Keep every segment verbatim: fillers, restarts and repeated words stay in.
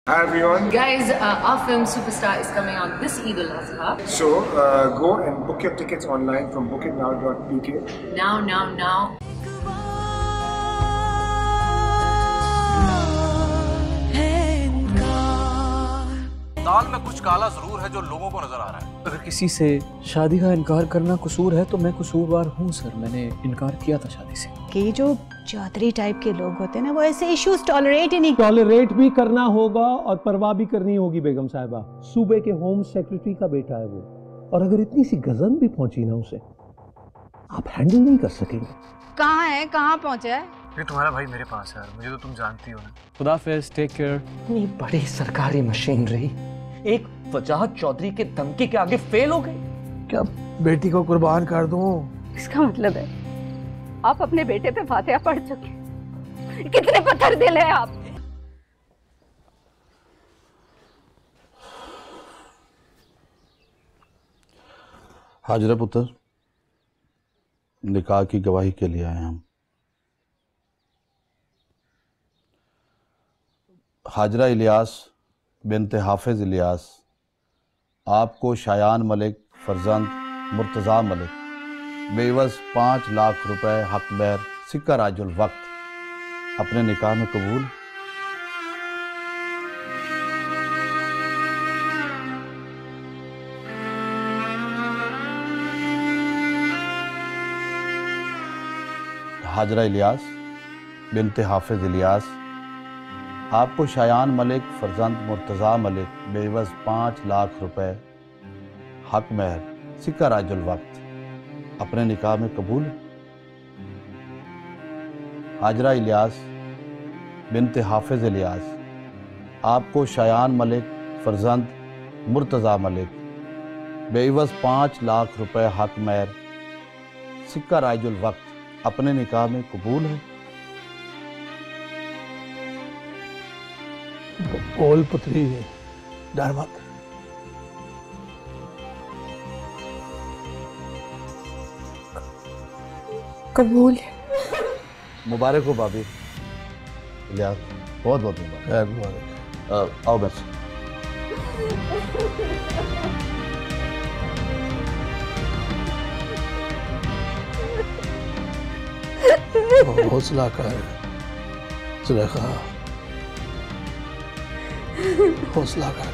Hi everyone. Guys, uh, our film Superstar is coming on this Eid al-Adha. So uh, go and book your tickets online from book it now dot p k. Now, now, now. दाल में कुछ काला जरूर है जो लोगों को नजर आ रहा है। अगर किसी से शादी का इनकार करना कसूर है तो मैं कसूरवार हूँ सर। मैंने इनकार किया था शादी से। कि जो चौधरी टाइप के लोग होते हैं ना, वो ऐसे इश्यूज टॉलरेट ही नहीं टॉलरेट भी करना होगा और परवाह भी करनी होगी। बेगम साहिबा सूबे के होम सेक्रेटरी का बेटा है वो, और अगर इतनी सी गजन भी पहुंची ना उसे, आप हैंडल नहीं कर सकेंगे। कहाँ है, कहाँ पहुँचा है? ये तुम्हारा भाई मेरे पास है, मुझे तो तुम जानती हो ना। खुदाफिज, टेक केयर। इतनी बड़ी सरकारी मशीनरी एक वजाहत चौधरी के धमकी के आगे फेल हो गई। क्या बेटी को कुर्बान कर दूं? इसका मतलब है आप अपने बेटे पे फातिहा पढ़ चुके। कितने पत्थर दिल है आप। हाजरा पुत्र, निकाह की गवाही के लिए आए हम। हाजरा इलियास बिनते हाफिज इलियास आपको शायान मलिक फरजंद मुर्तज़ा मलिक बेवस पाँच लाख रुपए हक बैर सिक्का राजुल वक्त अपने निकाह में कबूल। हाजरा इलियास बिनते हाफिज इलियास आपको शायान मलिक फरजंद मुर्तज़ा मलिक बेवस पाँच लाख रुपए हक महर सिक्का राजुल वक्त अपने निकाह में कबूल। हाजरा इलियास बिनते हाफिज इलियास आपको शायान मलिक फरजंद मुर्तज़ा मलिक बेवस पाँच लाख रुपए हक महर सिक्का राजुल वक्त अपने निकाह में कबूल है। बोल पुत्री, डर मत। कबूल। मुबारक हो भाभी इलियास, बहुत बहुत मुबारक। आओ बस। हौसला कर सुलेखा, हौसला कर।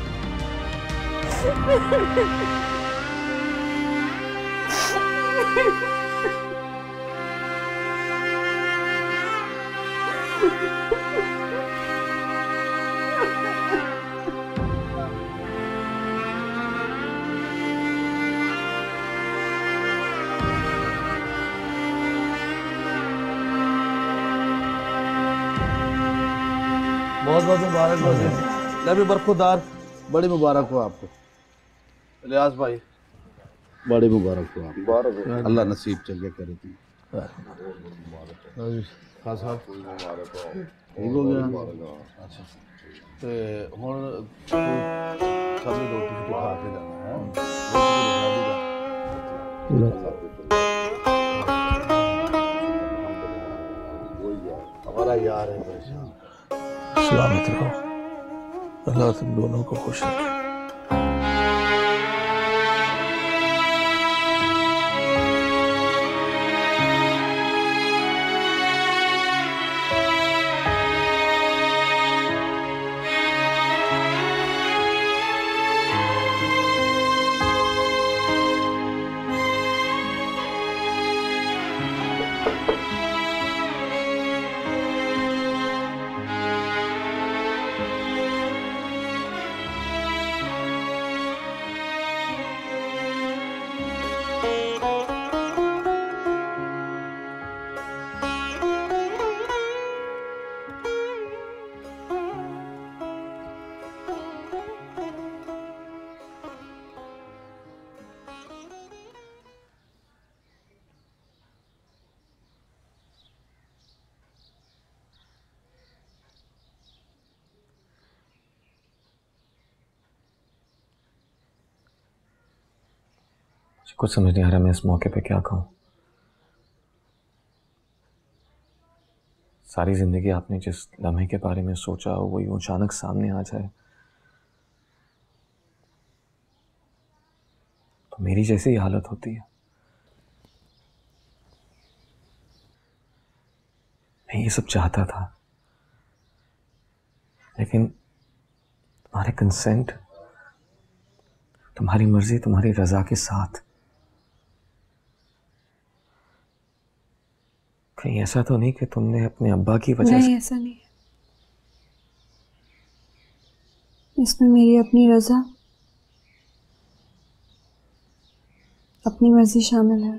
बहुत बहुत मुबारक हो। नबी बरखुदार, बड़ी मुबारक हो आपको। इलियास भाई बड़ी मुबारक हो आपको। अल्लाह नसीब चंगे करे तुम। खास साहब ठीक हो गया। अच्छा ते हुन सबने रोटी शोटी खा के जाना है। हमारा यार है परेशान। सलामत रहो, अल्लाह तुम दोनों को खुश रखे। कुछ समझ नहीं आ रहा मैं इस मौके पे क्या कहूँ। सारी जिंदगी आपने जिस लम्हे के बारे में सोचा वही अचानक सामने आ जाए। तो मेरी जैसी ही हालत होती है। मैं ये सब चाहता था, लेकिन तुम्हारे कंसेंट, तुम्हारी मर्जी, तुम्हारी रजा के साथ। कहीं ऐसा तो नहीं कि तुमने अपने अब्बा की वजह नहीं, से? ऐसा नहीं है। इसमें मेरी अपनी रजा, अपनी मर्जी शामिल है।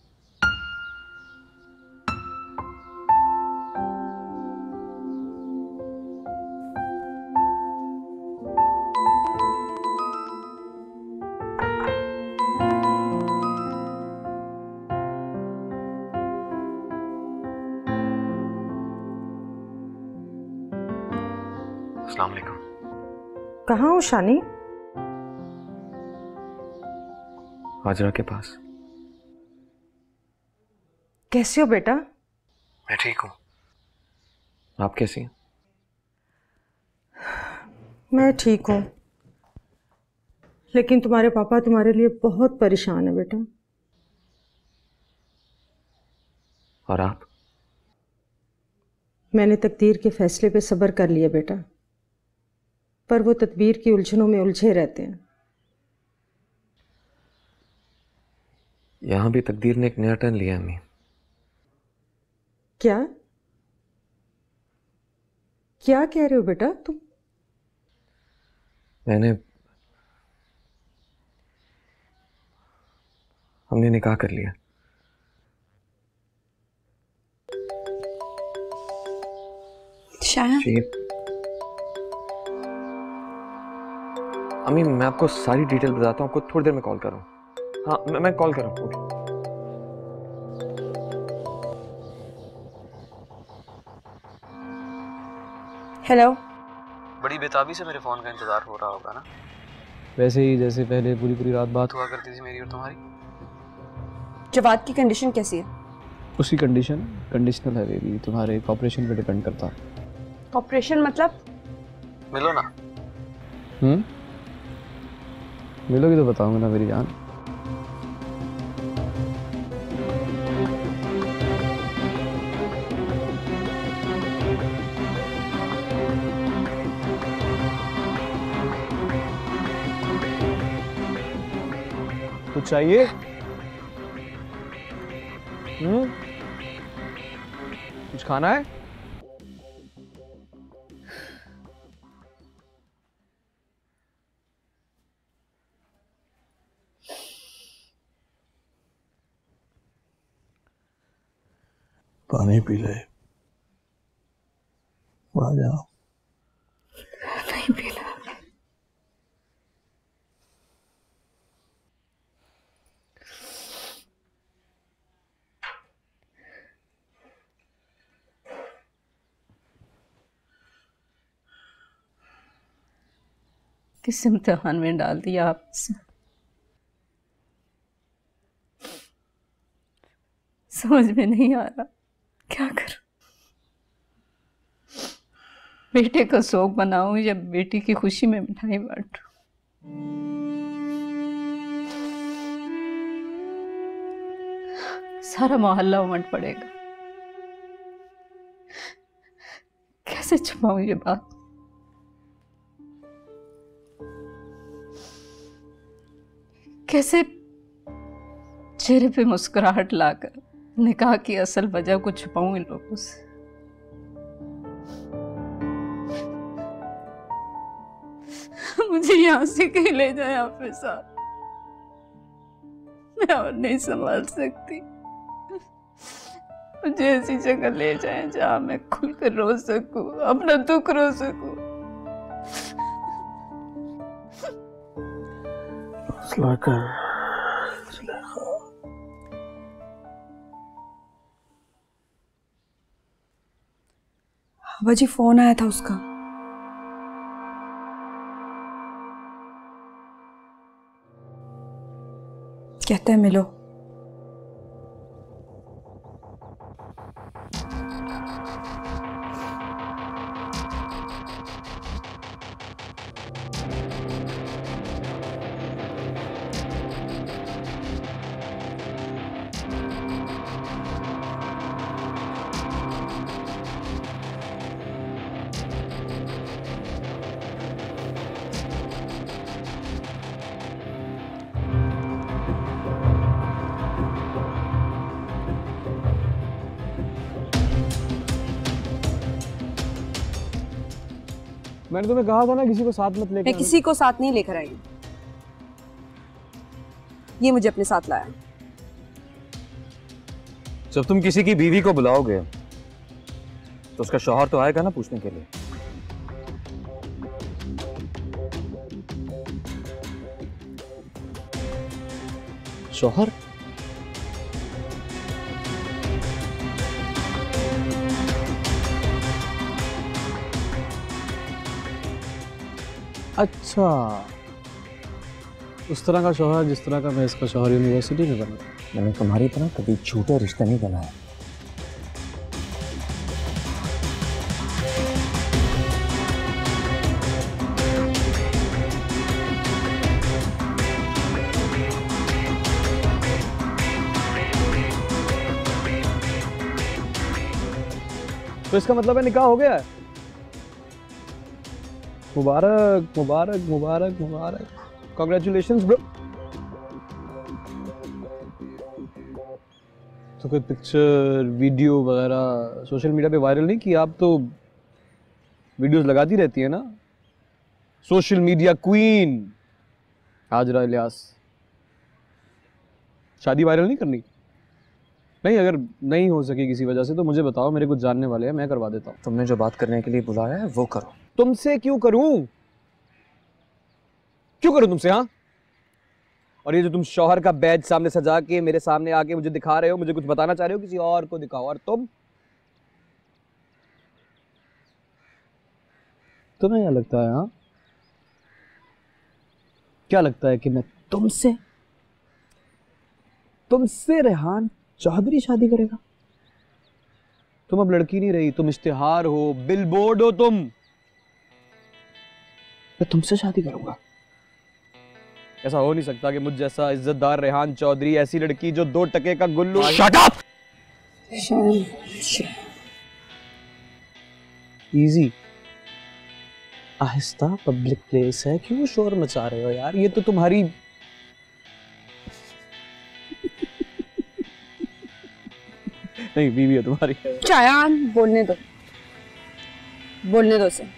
अस्सलाम वालेकुम। कहाँ हो शानी? हाजरा के पास। कैसे हो बेटा? मैं ठीक हूँ, आप कैसी हैं? मैं ठीक हूँ, लेकिन तुम्हारे पापा तुम्हारे लिए बहुत परेशान है बेटा। और आप? मैंने तकदीर के फैसले पे सब्र कर लिया बेटा, पर वो तदबीर की उलझनों में उलझे रहते हैं। यहां भी तकदीर ने एक नया टर्न लिया अम्मी। क्या क्या कह रहे हो बेटा तुम? मैंने हमने निकाह कर लिया। शायद जी अम्मी, मैं आपको सारी डिटेल बताता हूँ, आपको थोड़ी देर में कॉल कर रहा हूँ। हाँ, मैं, मैं कॉल कर रहा हूँ। ओके। हेलो। बड़ी बेताबी से मेरे फोन का इंतजार हो रहा होगा ना? वैसे ही जैसे पहले पूरी पूरी रात बात हुआ करती थी मेरी और तुम्हारी। जवाद की कंडीशन कैसी है? उसकी कंडीशन कंडीशनल है बेबी, तुम्हारे ऑपरेशन पे डिपेंड करता है। ऑपरेशन मतलब? मिलो ना। हम्म मिलोगी तो बताऊंगा ना मेरी जान। कुछ चाहिए? हम्म कुछ खाना है? पानी पी ले। आ जाओ। नहीं पीना। किस इम्तिहान में डाल दिया आपसे? समझ में नहीं आ रहा क्या करूं। बेटे का शौक बनाऊं या बेटी की खुशी में मिठाई बांटूं? सारा मोहल्ला उमड़ पड़ेगा। कैसे छुपाऊं ये बात? कैसे चेहरे पे मुस्कुराहट लाकर निकाह की असल वजह को छुपाऊं इन लोगों से? मुझे यहाँ से कहीं ले जाए हाफिज साहब, मैं और नहीं संभाल सकती। मुझे ऐसी जगह ले जाए जहाँ मैं खुलकर रो सकूं, अपना दुख रो सकूं। हौसला कर। बाबा जी फोन आया था उसका। कहते हैं मिलो। मैंने तुम्हें कहा था ना किसी को साथ मत लेकर। मैं किसी को साथ नहीं लेकर आई, ये मुझे अपने साथ लाया। जब तुम किसी की बीवी को बुलाओगे तो उसका शौहर तो आएगा ना पूछने के लिए। शौहर? अच्छा, उस तरह का शौहर जिस तरह का मैं इसका शौहर यूनिवर्सिटी में बना। मैंने तुम्हारी तरह कभी झूठे रिश्ते नहीं बनाए। तो इसका मतलब है निकाह हो गया है। मुबारक मुबारक मुबारक मुबारक, कॉन्ग्रेचुलेशंस ब्रो। तो कोई पिक्चर वीडियो वगैरह सोशल मीडिया पे वायरल नहीं किया? आप तो वीडियोस लगाती रहती है ना, social media queen Hajra Ilyas. शादी वायरल नहीं करनी? नहीं, अगर नहीं हो सके किसी वजह से तो मुझे बताओ, मेरे कुछ जानने वाले हैं, मैं करवा देता हूँ। तुमने जो बात करने के लिए बुलाया है वो करो। तुमसे क्यों करूं? क्यों करूं तुमसे? हाँ, और ये जो तुम शौहर का बैज सामने सजा के मेरे सामने आके मुझे दिखा रहे हो, मुझे कुछ बताना चाह रहे हो, किसी और को दिखाओ। और तुम तुम्हें क्या लगता है? हाँ, क्या लगता है कि मैं तुमसे तुमसे रेहान चौधरी शादी करेगा? तुम अब लड़की नहीं रही, तुम इश्तिहार हो, बिलबोर्ड हो तुम। मैं तुमसे शादी करूंगा? ऐसा हो नहीं सकता कि मुझ जैसा इज्जतदार रेहान चौधरी, ऐसी लड़की जो दो टके का गुल्लू। Shut up! इजी, आहिस्ता, पब्लिक प्लेस है, क्यों शोर मचा रहे हो यार? ये तो तुम्हारी नहीं, बीवी है तुम्हारी। शायान, बोलने दो, बोलने दो उसे।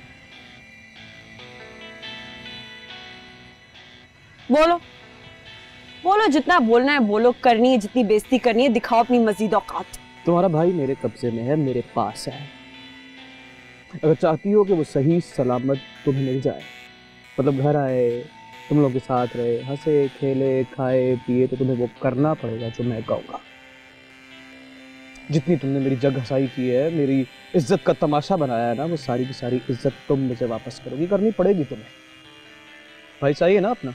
बोलो बोलो, जितना बोलना है बोलो, करनी है जितनी बेइज्जती करनी है, दिखाओ अपनी मजीद औकात। तुम्हारा भाई मेरे कब्जे में है, मेरे पास है। अगर चाहती हो कि वो सही सलामत तुम्हें मिल जाए, मतलब घर आए, तुम लोग के साथ रहे, हंसे खेले खाए पिए, तो तुम्हें वो करना पड़ेगा जो मैं कहूँगा। जितनी तुमने मेरी जग हसाई की है, मेरी इज्जत का तमाशा बनाया है ना, वो सारी की सारी इज्जत तुम मुझे वापस करोगी, करनी पड़ेगी तुम्हें। भाई चाहिए ना अपना?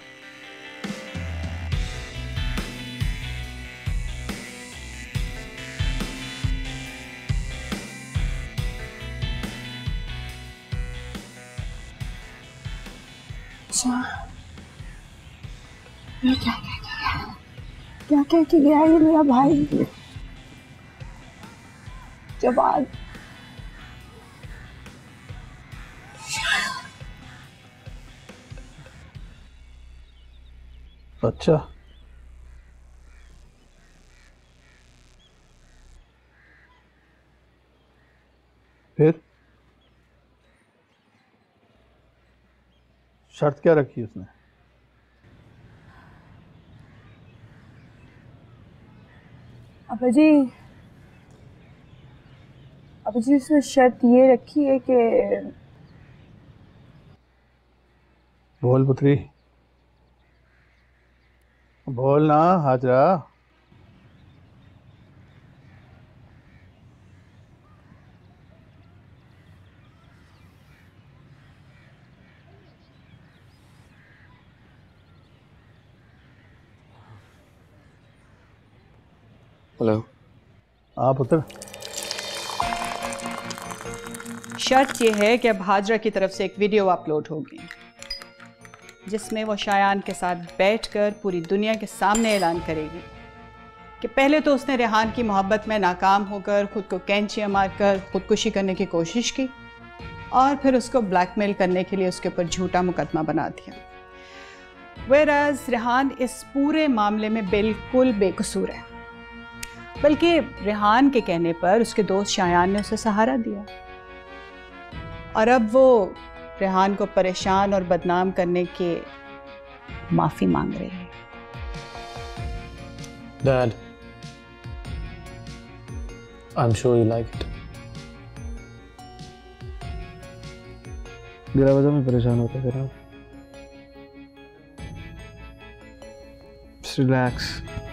क्या क्या क्या क्या क्या क्या गया ये मेरा भाई? जब आज अच्छा, फिर शर्त क्या रखी उसने? अबा जी, अबा जी उसने शर्त ये रखी है कि बोल पुत्री, बोल ना हाजरा। हेलो। हाँ पुत्र। शर्त यह है कि अब हाजरा की तरफ से एक वीडियो अपलोड होगी जिसमें वो शायान के साथ बैठकर पूरी दुनिया के सामने ऐलान करेगी कि पहले तो उसने रेहान की मोहब्बत में नाकाम होकर खुद को कैंचियाँ मारकर खुदकुशी करने की कोशिश की और फिर उसको ब्लैकमेल करने के लिए उसके ऊपर झूठा मुकदमा बना दिया। वेराज रेहान इस पूरे मामले में बिल्कुल बेकसूर है, बल्कि रेहान के कहने पर उसके दोस्त शायान ने उसे सहारा दिया और अब वो रेहान को परेशान और बदनाम करने के माफी मांग रही है। Dad, I'm sure you like it. बिना वजह में परेशान होते फिर आप। Just relax.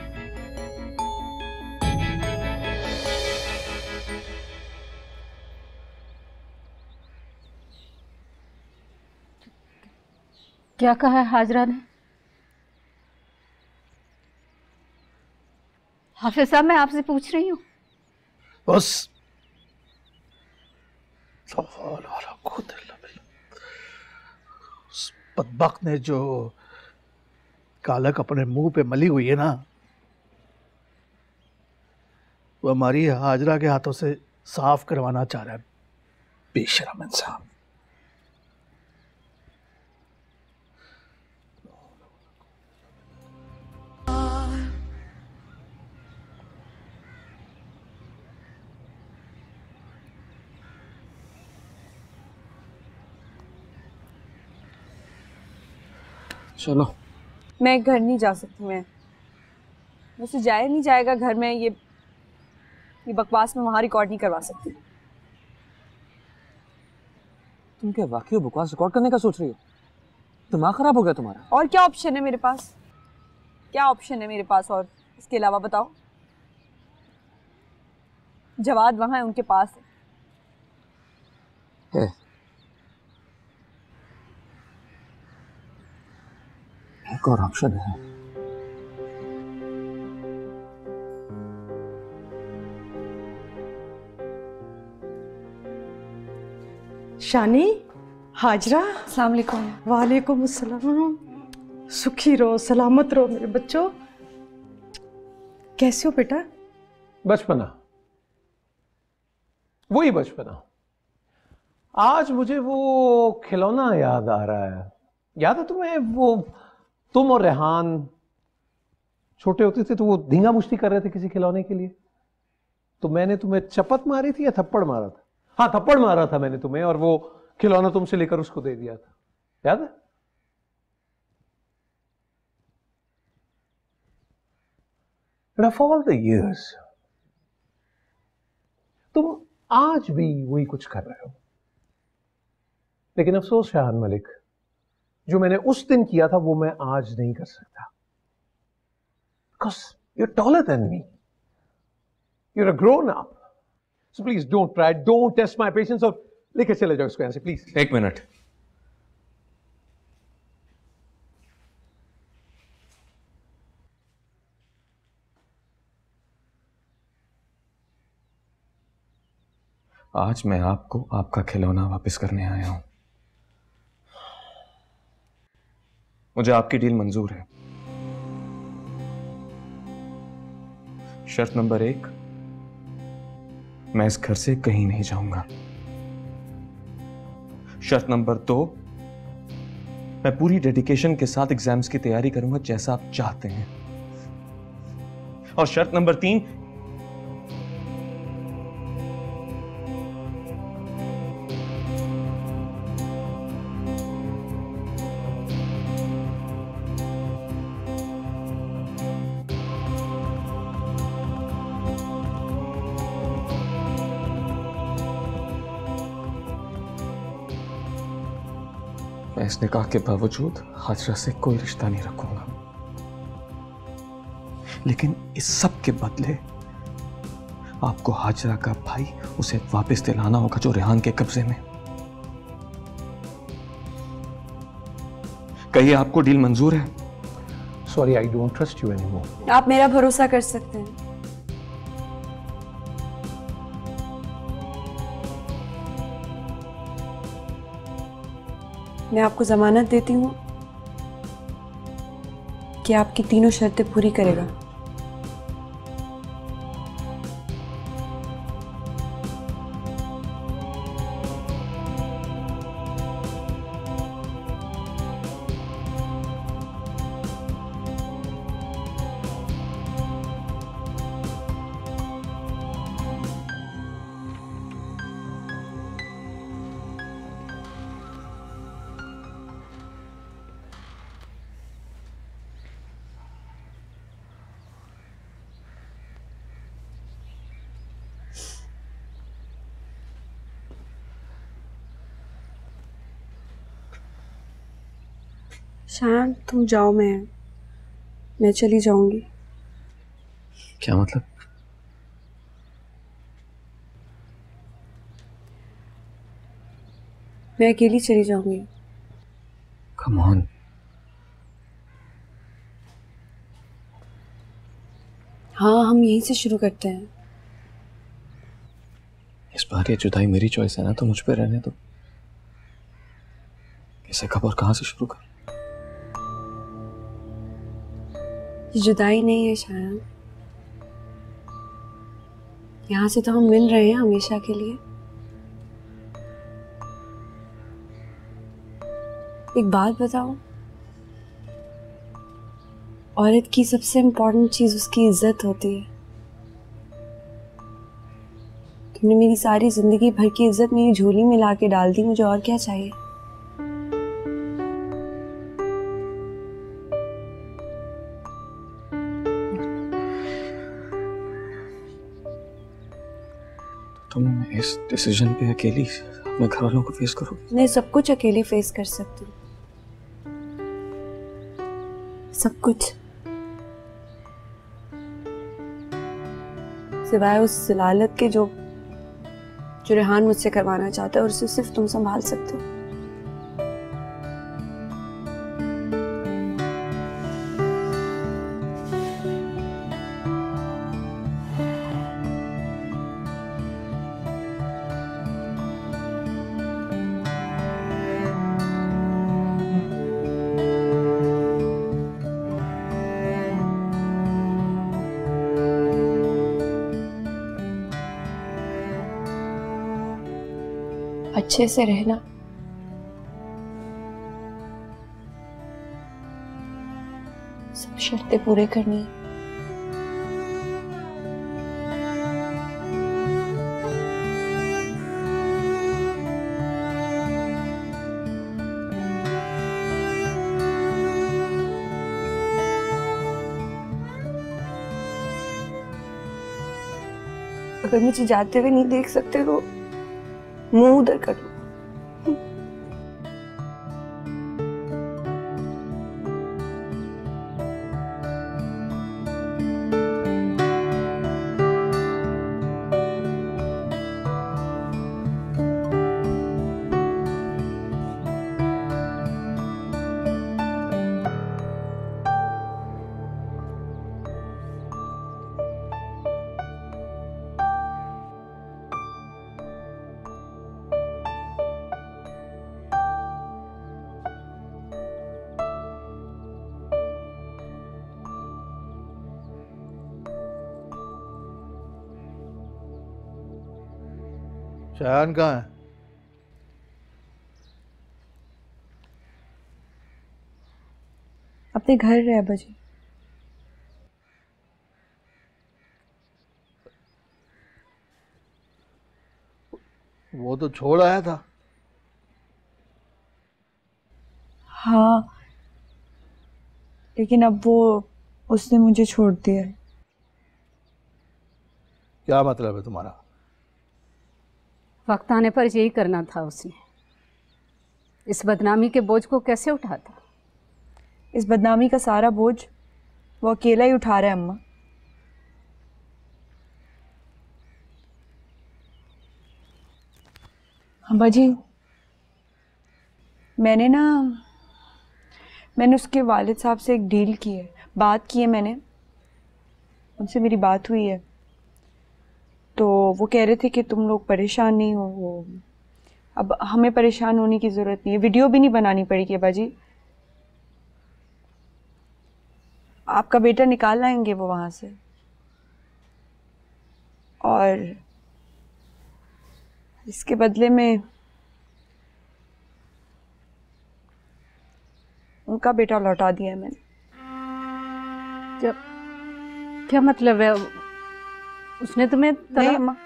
क्या कहा है हाजरा ने? हाफिज साहब, मैं आपसे पूछ रही हूँ। बस उस बदबख्त ने जो कालक अपने मुंह पे मली हुई है ना, वो हमारी हाजरा के हाथों से साफ करवाना चाह रहा है। बेशरम इंसान। चलो। मैं घर नहीं जा सकती। मैं मुझसे जाया नहीं जाएगा घर में। ये ये बकवास में वहां रिकॉर्ड नहीं करवा सकती। तुम क्या वाकई बकवास रिकॉर्ड करने का सोच रही हो? दिमाग खराब हो गया तुम्हारा? और क्या ऑप्शन है मेरे पास? क्या ऑप्शन है मेरे पास और इसके अलावा बताओ। जवाद वहां है, उनके पास है, है। एक और ऑप्शन है। शानी, हाजरा, अस्सलाम वालेकुम। वालेकुम अस्सलाम। सुखी रहो, सलामत रहो मेरे बच्चों। कैसे हो बेटा? बचपना, वही बचपना। आज मुझे वो खिलौना याद आ रहा है। याद है तुम्हें वो, तुम और रेहान छोटे होते थे तो वो धींगा मुश्ती कर रहे थे किसी खिलौने के लिए, तो मैंने तुम्हें चपत मारी थी या थप्पड़ मारा था? हाँ, थप्पड़ मारा था मैंने तुम्हें, और वो खिलौना तुमसे लेकर उसको दे दिया था। याद है? And of all the years, तुम आज भी वही कुछ कर रहे हो। लेकिन अफसोस शाहान मलिक, जो मैंने उस दिन किया था वो मैं आज नहीं कर सकता। Because you're taller than me. You're a grown up. So please don't try, don't test my patience, और लेकर चले जाओ इसको यहां से प्लीज। एक मिनट। आज मैं आपको आपका खिलौना वापस करने आया हूं। मुझे आपकी डील मंजूर है। शर्त नंबर एक, मैं इस घर से कहीं नहीं जाऊंगा। शर्त नंबर दो, मैं पूरी डेडिकेशन के साथ एग्जाम्स की तैयारी करूंगा जैसा आप चाहते हैं। और शर्त नंबर तीन, मैं इस निकाह के बावजूद हाजरा से कोई रिश्ता नहीं रखूंगा, लेकिन इस सब के बदले आपको हाजरा का भाई उसे वापस दिलाना होगा जो रेहान के कब्जे में। कहिए, आपको डील मंजूर है? Sorry, I don't trust you anymore. आप मेरा भरोसा कर सकते हैं। मैं आपको जमानत देती हूँ कि आपकी तीनों शर्तें पूरी करेगा। शायन तुम जाओ, मैं मैं चली जाऊंगी। क्या मतलब? मैं अकेली चली जाऊंगी। Come on. हाँ, हम यहीं से शुरू करते हैं। इस बार ये जुदाई मेरी चॉइस है ना, तो मुझ पे रहने दो। इसे कब और कहां से शुरू कर? ये जुदाई नहीं है शायन, यहाँ से तो हम मिल रहे हैं हमेशा के लिए। एक बात बताओ, औरत की सबसे इम्पोर्टेंट चीज उसकी इज्जत होती है। तुमने मेरी सारी जिंदगी भर की इज्जत मेरी झोली में ला के डाल दी, मुझे और क्या चाहिए। तुम इस डिसीजन पे अकेली अपने घर वालों को फेस करोगे? मैं सब कुछ अकेले फेस कर सकती हूँ, सब कुछ, सिवाय उस जलालत के जो जो रेहान मुझसे करवाना चाहता है, और उसे सिर्फ तुम संभाल सकते हो। अच्छे से रहना, सब शर्तें पूरे करनी है। अगर मुझे जाते हुए नहीं देख सकते तो मुंह उधर कर लो। शायन कहाँ है? अपने घर रहे बजी। वो तो छोड़ आया था। हाँ, लेकिन अब वो उसने मुझे छोड़ दिया है। क्या मतलब है तुम्हारा? वक्त आने पर यही करना था उसने। इस बदनामी के बोझ को कैसे उठाता? इस बदनामी का सारा बोझ वो अकेला ही उठा रहा है अम्मा। अम्मा जी, मैंने ना मैंने उसके वालिद साहब से एक डील की है, बात की है मैंने उनसे, मेरी बात हुई है। तो वो कह रहे थे कि तुम लोग परेशान नहीं हो, वो अब हमें परेशान होने की ज़रूरत नहीं है, वीडियो भी नहीं बनानी पड़ेगी बाजी। आपका बेटा निकाल लाएंगे वो वहाँ से, और इसके बदले में उनका बेटा लौटा दिया है मैंने। क्या क्या मतलब है? उसने तुम्हें नहीं अम्मा,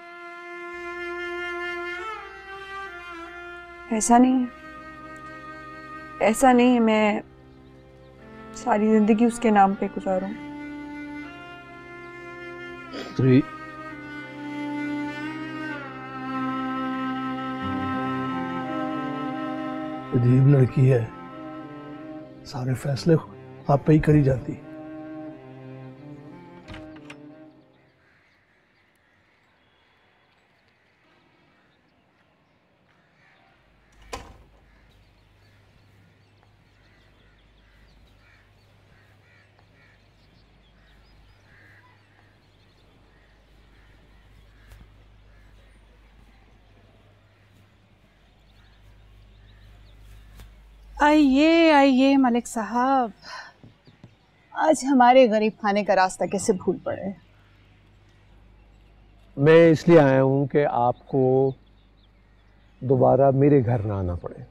ऐसा नहीं है, ऐसा नहीं है। मैं सारी जिंदगी उसके नाम पे गुजारूं। त्रि अजीब लड़की है, सारे फैसले आप पे ही करी जाती। आइए आइए मलिक साहब, आज हमारे गरीब खाने का रास्ता कैसे भूल पड़े। मैं इसलिए आया हूं कि आपको दोबारा मेरे घर ना आना पड़े।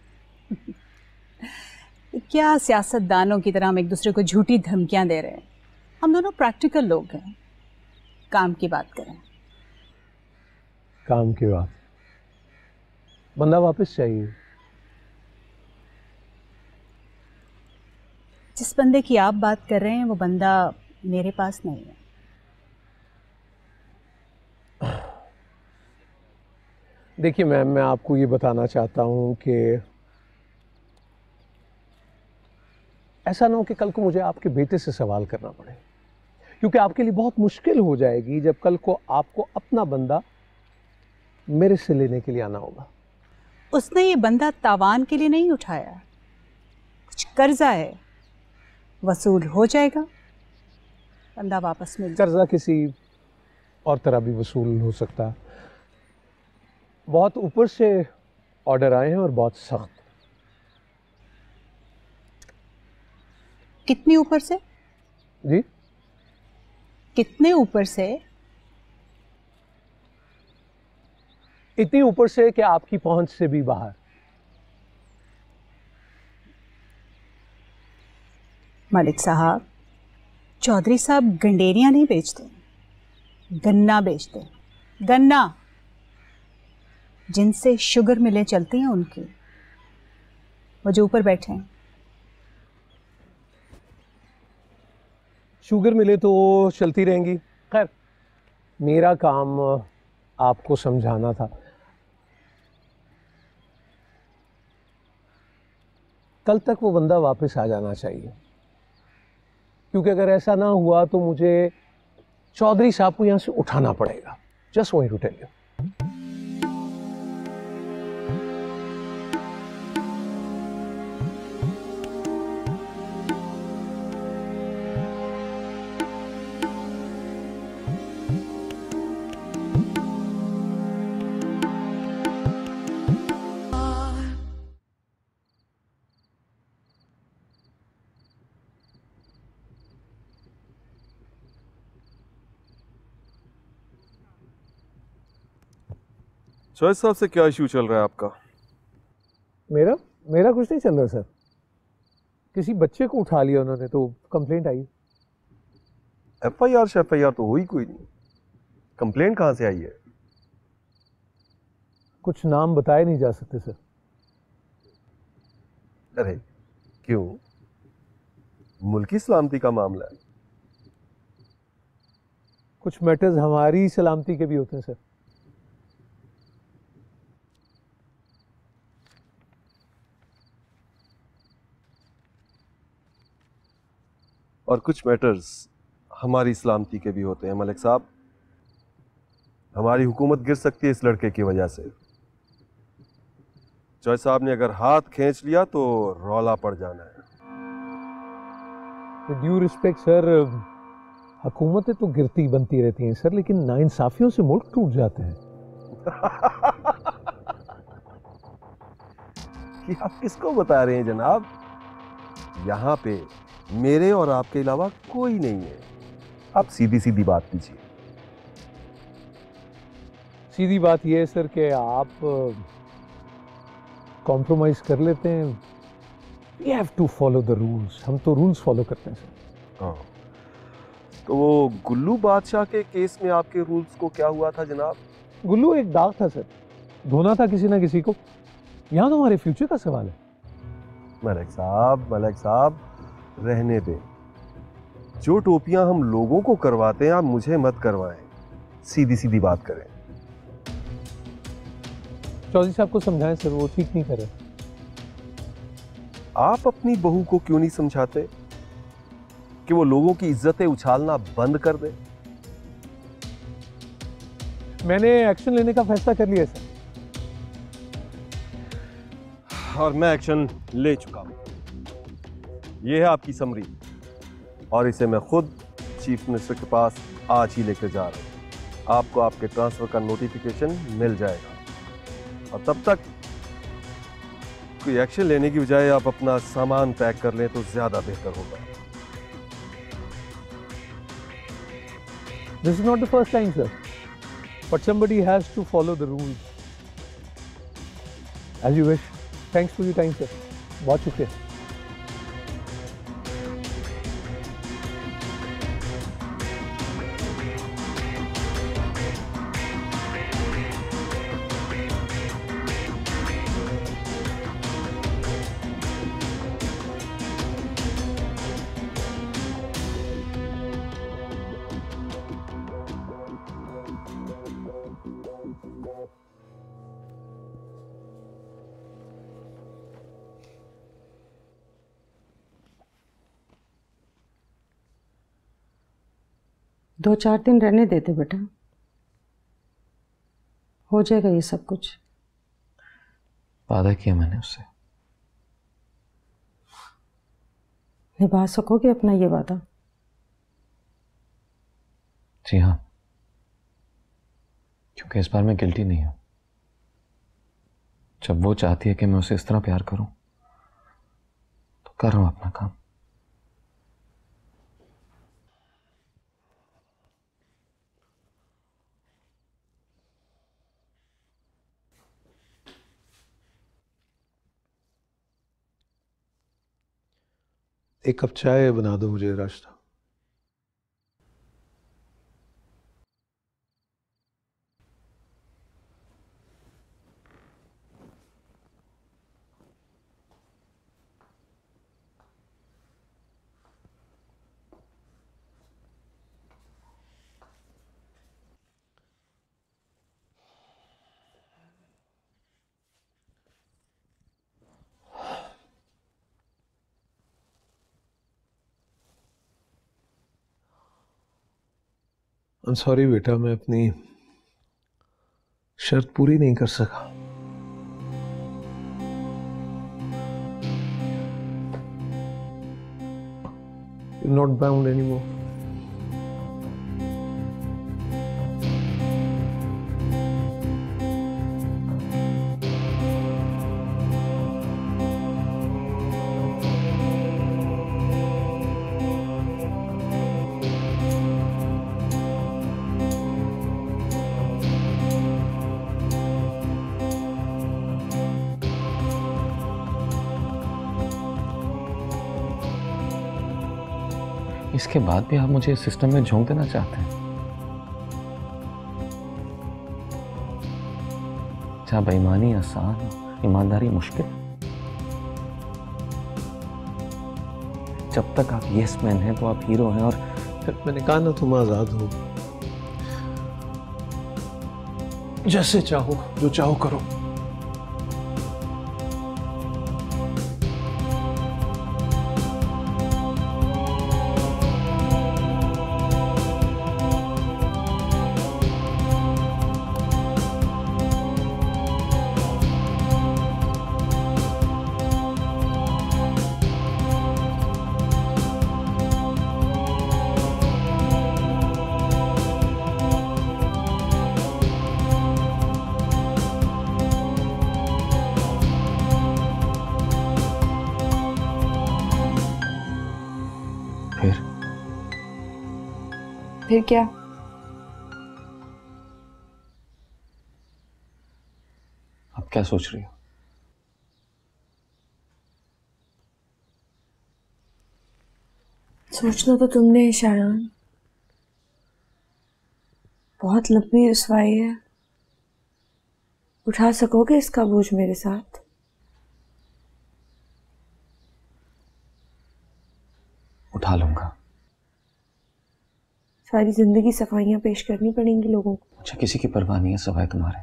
क्या सियासतदानों की तरह हम एक दूसरे को झूठी धमकियां दे रहे हैं? हम दोनों प्रैक्टिकल लोग हैं, काम की बात करें। काम की बात? बंदा वापस चाहिए। जिस बंदे की आप बात कर रहे हैं वो बंदा मेरे पास नहीं है। देखिए मैम, मैं आपको ये बताना चाहता हूं कि ऐसा ना हो कि कल को मुझे आपके बेटे से सवाल करना पड़े, क्योंकि आपके लिए बहुत मुश्किल हो जाएगी जब कल को आपको अपना बंदा मेरे से लेने के लिए आना होगा। उसने ये बंदा तावान के लिए नहीं उठाया, कुछ कर्जा है, वसूल हो जाएगा, बंदा वापस मिल जाएगा। कर्जा किसी और तरह भी वसूल हो सकता है। बहुत ऊपर से ऑर्डर आए हैं और बहुत सख्त। कितनी ऊपर से? जी, कितने ऊपर से? इतनी ऊपर से कि आपकी पहुंच से भी बाहर। मलिक साहब, चौधरी साहब गंडेरियां नहीं बेचते, गन्ना बेचते। गन्ना जिनसे शुगर मिलें चलती हैं उनकी, वो जो ऊपर बैठे हैं। शुगर मिले तो चलती रहेंगी। खैर, मेरा काम आपको समझाना था। कल तक वो बंदा वापस आ जाना चाहिए, क्योंकि अगर ऐसा ना हुआ तो मुझे चौधरी साहब को यहां से उठाना पड़ेगा। Just want to tell you. Chaudhary साहब से क्या इश्यू चल रहा है आपका? मेरा मेरा कुछ नहीं चल रहा सर। किसी बच्चे को उठा लिया उन्होंने तो कंप्लेंट आई। एफ आई आर से एफ आई आर तो हुई कोई नहीं, कंप्लेंट कहां से आई है? कुछ नाम बताए नहीं जा सकते सर। अरे क्यों? मुल्की सलामती का मामला है। कुछ मैटर्स हमारी सलामती के भी होते हैं सर। और कुछ मैटर्स हमारी सलामती के भी होते हैं। मलिक साहब, हमारी हुकूमत गिर सकती है इस लड़के की वजह से। चौधरी साहब ने अगर हाथ खींच लिया तो रौला पड़ जाना है। ड्यू रिस्पेक्ट सर, हुकूमतें तो गिरती बनती रहती हैं सर, लेकिन नाइंसाफियों से मुल्क टूट जाते हैं। कि आप किसको बता रहे हैं जनाब? यहाँ पे मेरे और आपके अलावा कोई नहीं है। आप सीधी सीधी बात कीजिए। सीधी बात यह है सर कि आप कॉम्प्रोमाइज कर लेते हैं। We have to follow the rules. हम तो रूल्स फॉलो करते हैं सर। हाँ, तो वो गुल्लू बादशाह के केस में आपके रूल्स को क्या हुआ था जनाब? गुल्लू एक दाग था सर, धोना था किसी ना किसी को। यहाँ तो हमारे फ्यूचर का सवाल है। मलिक साहब, मलिक साहब रहने दें। जो टोपियां हम लोगों को करवाते हैं आप मुझे मत करवाएं। सीधी सीधी बात करें। चौधरी साहब को समझाएं सर, वो ठीक नहीं कर रहे। आप अपनी बहू को क्यों नहीं समझाते कि वो लोगों की इज्जतें उछालना बंद कर दे? मैंने एक्शन लेने का फैसला कर लिया सर। और मैं एक्शन ले चुका हूं। यह है आपकी समरी और इसे मैं खुद चीफ मिनिस्टर के पास आज ही लेकर जा रहा हूं। आपको आपके ट्रांसफर का नोटिफिकेशन मिल जाएगा और तब तक कोई एक्शन लेने की बजाय आप अपना सामान पैक कर लें तो ज्यादा बेहतर होगा। This is not the first time, sir, but somebody has to follow the rules. As you wish. Thanks for your time, sir. बहुत शुक्रिया। दो चार दिन रहने देते बेटा, हो जाएगा ये सब कुछ। वादा किया मैंने उससे। निभा सकोगे अपना ये वादा? जी हाँ, क्योंकि इस बार मैं गिल्टी नहीं हूं। जब वो चाहती है कि मैं उसे इस तरह प्यार करूं तो कर रहा हूं अपना काम। एक कप चाय बना दो मुझे रास्ता। I'm sorry बेटा, मैं अपनी शर्त पूरी नहीं कर सका। You're not bound anymore. इसके बाद भी आप मुझे इस सिस्टम में झोंक देना चाहते हैं जहां बेईमानी आसान, ईमानदारी मुश्किल। जब तक आप यस मैन हैं तो आप हीरो हैं, और मैंने कहा ना तुम आजाद हो, जैसे चाहो जो चाहो करो। फिर क्या? आप क्या सोच रही हो? सोचना तो तुमने शायान, बहुत लंबी रुसवाई है। उठा सकोगे इसका बोझ मेरे साथ? उठा लूंगा। सारी जिंदगी सफाइयां पेश करनी पड़ेंगी लोगों को। मुझे किसी की परवाह नहीं है सवाए तुम्हारे।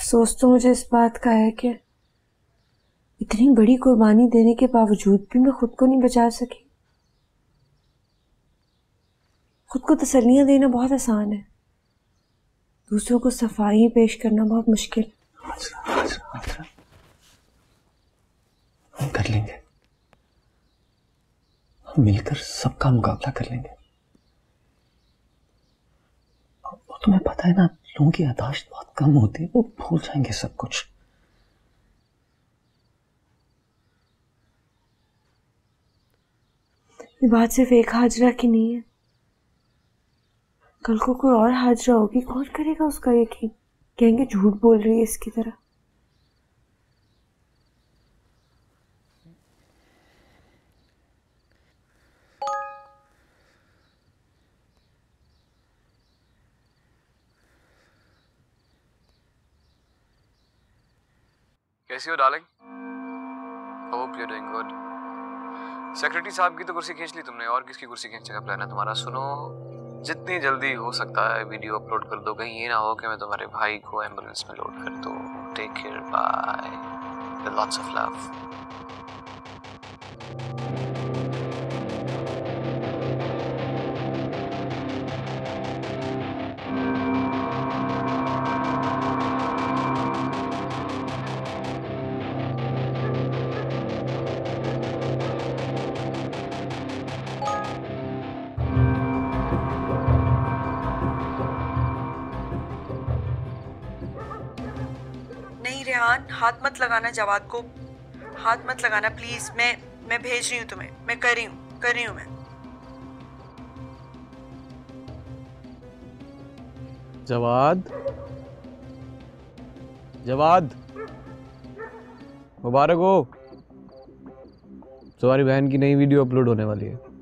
अफसोस तो मुझे इस बात का है कि इतनी बड़ी कुर्बानी देने के बावजूद भी मैं खुद को नहीं बचा सकी। खुद को तसल्लियां देना बहुत आसान है, दूसरों को सफाई पेश करना बहुत मुश्किल। हाजरा, हाजरा, हाजरा। हम कर लेंगे, हम मिलकर सबका मुकाबला कर लेंगे। वो तुम्हें पता है ना, लोगों की याददाश्त बहुत कम होती है, वो भूल जाएंगे सब कुछ। ये बात सिर्फ एक हाजरा की नहीं है, कल को कोई और हाजरा होगी, कौन करेगा उसका यकीन? कहेंगे झूठ बोल रही है इसकी तरह। कैसी हो darling? Hope you doing good. Secretary साहब की तो कुर्सी खींच ली तुमने, और किसकी कुर्सी खींचने का प्लान है तुम्हारा? सुनो, जितनी जल्दी हो सकता है वीडियो अपलोड कर दो, कहीं ये ना हो कि मैं तुम्हारे भाई को एम्बुलेंस में लोड कर दूं। Take care, bye, lots of love. Rehan, हाथ मत लगाना जवाद को, हाथ मत लगाना प्लीज। मैं मैं भेज रही हूँ तुम्हें, मैं कर रही हूँ कर रही हूँ मैं। जवाद, जवाद, मुबारक हो, तुम्हारी बहन की नई वीडियो अपलोड होने वाली है।